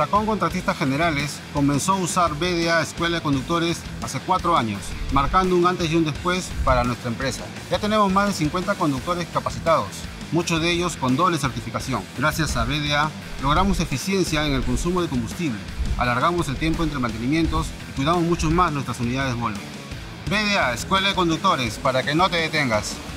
Chacón Contratistas Generales comenzó a usar BDA Escuela de Conductores hace 4 años, marcando un antes y un después para nuestra empresa. Ya tenemos más de 50 conductores capacitados, muchos de ellos con doble certificación. Gracias a BDA logramos eficiencia en el consumo de combustible, alargamos el tiempo entre mantenimientos y cuidamos mucho más nuestras unidades Volvo. BDA Escuela de Conductores, para que no te detengas.